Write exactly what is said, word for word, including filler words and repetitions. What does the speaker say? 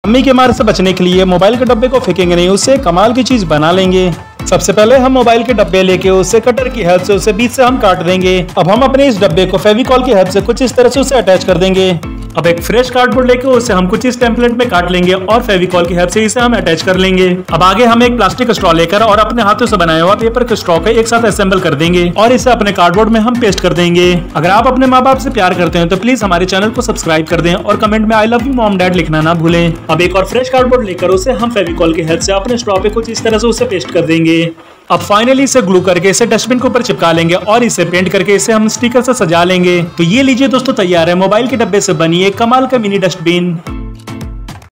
Mummy के मार से बचने के लिए मोबाइल के डब्बे को फेंकेंगे नहीं, उससे कमाल की चीज बना लेंगे। सबसे पहले हम मोबाइल के डब्बे लेके उसे कटर की हेल्प से उसे बीच से हम काट देंगे। अब हम अपने इस डब्बे को फेविकॉल की हेल्प से कुछ इस तरह से उसे अटैच कर देंगे। अब एक फ्रेश कार्डबोर्ड लेके उसे हम कुछ इस टेम्पलेट में काट लेंगे और फेविकॉल की हेल्प से इसे हम अटैच कर लेंगे। अब आगे हम एक प्लास्टिक स्ट्रॉ लेकर और अपने हाथों से बनाया हुआ पेपर के स्ट्रॉ को एक साथ असेंबल कर देंगे और इसे अपने कार्डबोर्ड में हम पेस्ट कर देंगे। अगर आप अपने माँ बाप से प्यार करते हैं तो प्लीज हमारे चैनल को सब्सक्राइब कर दें और कमेंट में I love you mom dad लिखना ना भूलें। अब एक और फ्रेश कार्डबोर्ड लेकर उसे हम फेविकॉल की हेल्प से अपने स्ट्रॉ पे कुछ इस तरह से उसे पेस्ट कर देंगे। अब फाइनली इसे ग्लू करके इसे डस्टबिन के ऊपर चिपका लेंगे और इसे पेंट करके इसे हम स्टिकर से सजा लेंगे। तो ये लीजिए दोस्तों, तैयार है मोबाइल के डब्बे से बनी एक कमाल का मिनी डस्टबिन।